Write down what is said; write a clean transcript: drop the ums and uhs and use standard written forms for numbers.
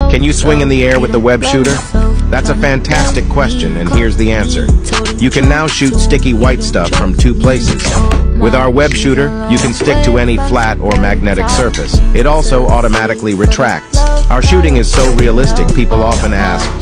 Can you swing in the air with the web shooter? That's a fantastic question, and here's the answer. You can now shoot sticky white stuff from 2 places. With our web shooter, you can stick to any flat or magnetic surface. It also automatically retracts. Our shooting is so realistic, people often ask,